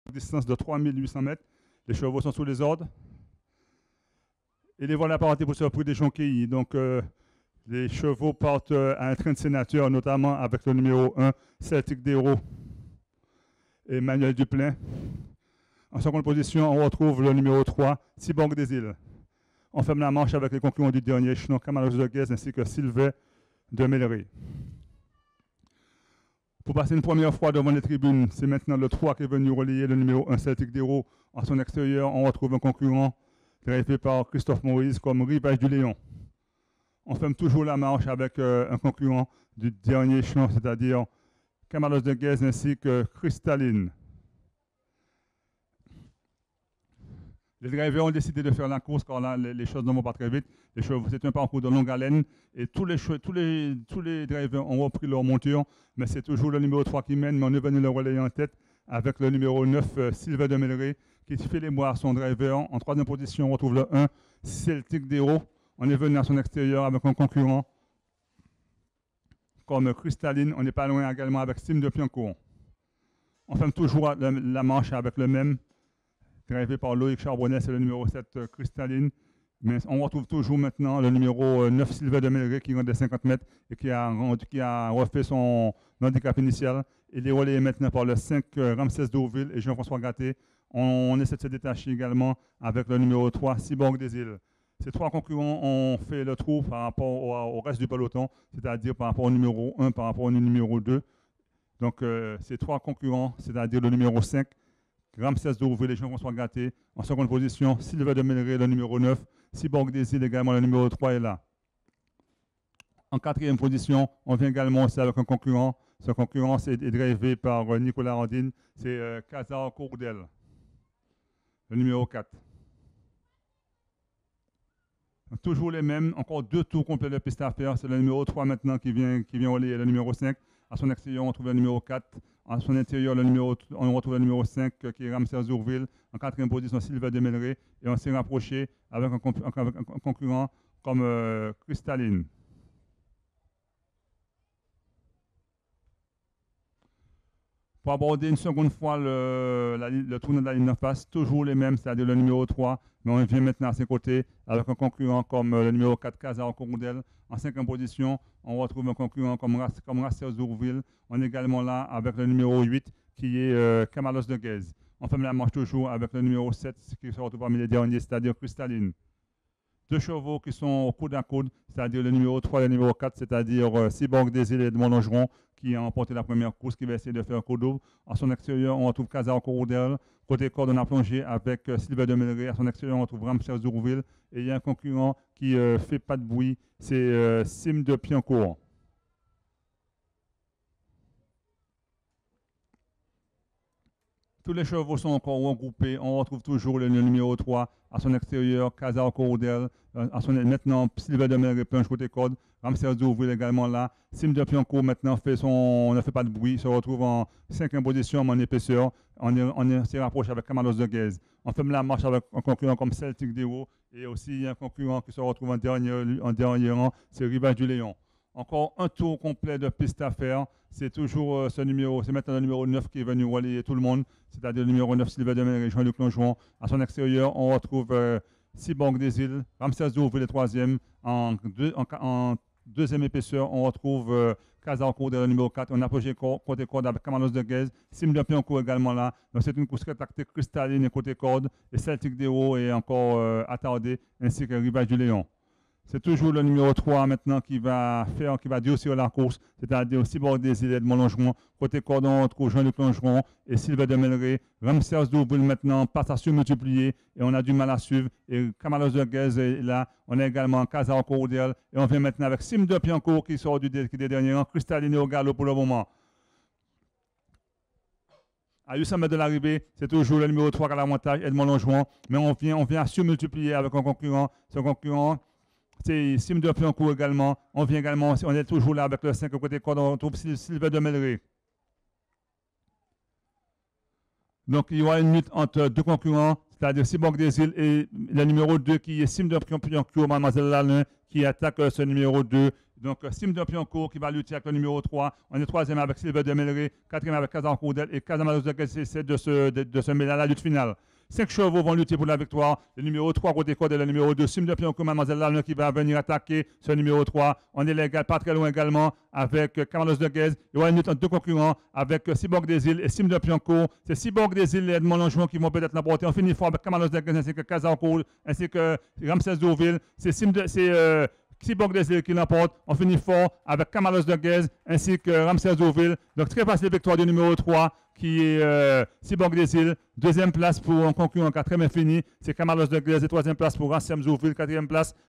distance de 3800 mètres. Les chevaux sont sous les ordres. Et les voilà partis pour ce prix des Jonquilles. Donc, les chevaux partent à un train de sénateur, notamment avec le numéro 1, Celtic d'Hérault et Manuel Duplain. En seconde position, on retrouve le numéro 3, Cyborg des Îles. On ferme la manche avec les concurrents du dernier échelon, Camalos de Guez ainsi que Sylvain de Melleray. Pour passer une première fois devant les tribunes, c'est maintenant le 3 qui est venu relayer le numéro 1, Celtic d'Hérault. En son extérieur, on retrouve un concurrent drivé par Christophe Maurice comme Rivage du Léon. On ferme toujours la marche avec un concurrent du dernier échelon, c'est-à-dire Camalos de Guez ainsi que Cristalline. Les drivers ont décidé de faire la course car là, les choses ne vont pas très vite. C'est un parcours de longue haleine et tous les drivers ont repris leur monture, mais c'est toujours le numéro 3 qui mène, mais on est venu le relayer en tête avec le numéro 9, Sylvain de Melleray, qui fait les bois à son driver. En troisième position, on retrouve le 1, Celtic d'Hérault. On est venu à son extérieur avec un concurrent comme Cristalline. On n'est pas loin également avec Sim de Piancourt. On ferme toujours la manche avec le même, drivé par Loïc Charbonnet, c'est le numéro 7, Cristalline. Mais on retrouve toujours maintenant le numéro 9, Sylvain de Melleray, qui rentre des 50 mètres et qui a refait son handicap initial. Il est relayé maintenant par le 5, Ramsès Deauville et Jean-François Gatté. On essaie de se détacher également avec le numéro 3, Cyborg des Îles. Ces trois concurrents ont fait le trou par rapport au reste du peloton, c'est-à-dire par rapport au numéro 1, par rapport au numéro 2. Donc, ces trois concurrents, c'est-à-dire le numéro 5, Ramsès Deauville et Jean-François Gatté. En seconde position, Sylvain de Melleray, le numéro 9. Cyborg des Îles également, le numéro 3 est là. En quatrième position, on vient également aussi avec un concurrent. Ce concurrent est drivé par Nicolas Randine. C'est Casar Courdel, le numéro 4. Toujours les mêmes, encore deux tours complets de piste à faire. C'est le numéro 3 maintenant qui vient relayer le numéro 5. À son extérieur, on trouve le numéro 4. À son intérieur, on retrouve le numéro 5 qui est Ramsès Deauville. En quatrième position, Sylvain de Melleray. Et on s'est rapproché avec un concurrent comme Cristalline. Pour aborder une seconde fois le tournoi de la ligne de face, toujours les mêmes, c'est-à-dire le numéro 3, mais on vient maintenant à ses côtés avec un concurrent comme le numéro 4, Casar Courdel. En cinquième position, on retrouve un concurrent comme Ramsès Deauville. On est également là avec le numéro 8 qui est Camalos de Guez. On ferme la marche toujours avec le numéro 7 qui se retrouve parmi les derniers, c'est-à-dire Cristalline. Deux chevaux qui sont au coude à coude, c'est-à-dire le numéro 3 et le numéro 4, c'est-à-dire Cyborg des Îles et Edmond Longeron, qui a remporté la première course, qui va essayer de faire un coup double. À son extérieur, on retrouve Casar Courdel. Côté corde, on a plongé avec Sylvain de Melleray. À son extérieur, on retrouve Ramsès Deauville. Et il y a un concurrent qui ne fait pas de bruit, c'est Sim de Piancourt. Tous les chevaux sont encore regroupés. On retrouve toujours le numéro 3 à son extérieur, Casar Courdel. Maintenant, Sylvain de Melleray plonge côté corde. Ramsès Deauville également là. Sim de Piancourt maintenant ne fait pas de bruit. Se retrouve en 5e position en épaisseur. On s'est rapproché avec Camalos de Guez. On ferme la marche avec un concurrent comme Celtic d'Hérault. Et aussi un concurrent qui se retrouve en dernier rang, c'est Rivage du Léon. Encore un tour complet de piste à faire. C'est toujours c'est maintenant le numéro 9 qui est venu relayer tout le monde, c'est-à-dire le numéro 9, Sylvain de Melleray et Jean-Luc Longeron. À son extérieur, on retrouve Cyborg des Îles, Ramsès Deauville le 3e. En deuxième épaisseur, on retrouve Casar Courdel le numéro 4. On a approché côté corde avec Camalos de Guez. Sim de Piancourt également là. Donc c'est une course très tactique, Cristalline et côté corde. Et Celtic d'Hérault est encore attardé, ainsi que Rivage du Léon. C'est toujours le numéro 3 maintenant qui va durcir la course, c'est-à-dire Cyborg des Îles, Edmond Longeron. Côté cordon, on retrouve Jean-Luc Longeron et Sylvain de Melleray. Ramsès Deauville maintenant passe à surmultiplier et on a du mal à suivre. Et Camalos de Guez est là. On a également Casar Courdel et on vient maintenant avec Sim de Piancourt qui sort des derniers rangs. Cristalline au galop pour le moment. À 800 mètres de l'arrivée, c'est toujours le numéro 3 à l'avantage, Edmond Longeron. Mais on vient à surmultiplier avec un concurrent. Ce concurrent, c'est Sim de Piancourt également. On est toujours là avec le 5 côté corde. On retrouve Sylvain de Melleray. Donc, il y aura une lutte entre deux concurrents, c'est-à-dire Cyborg des Îles et le numéro 2 qui est Sim de Piancourt, Mademoiselle Lalin, qui attaque ce numéro 2 Donc, Sim de Pioncourt qui va lutter avec le numéro 3. On est troisième avec Silver de Melleray, quatrième avec Casa Courdel et Casamalos de c'est de se mêler à la lutte finale. 5 chevaux vont lutter pour la victoire. Le numéro 3, Côté Code, et le numéro 2, Sim de Pioncourt, Mademoiselle Lalne qui va venir attaquer ce numéro 3. On est légal, pas très loin également avec Carlos de Guez. Et on a une lutte entre deux concurrents avec Cyborg des Îles et Sim de Pioncourt. C'est Cyborg des Îles et Edmond Longeron qui vont peut-être l'emporter. On finit fort avec Carlos de Guez ainsi que Casa Courdel ainsi que Ramsès Deauville. C'est Cyborg des Îles qui l'emporte. On finit fort avec Camalos de Guez ainsi que Ramsès Deauville. Donc très facile victoire du numéro 3 qui est Cyborg des Îles. Deuxième place pour un concurrent quatrième infini, c'est Camalos de Guez. Et troisième place pour Ramsès Deauville. Quatrième place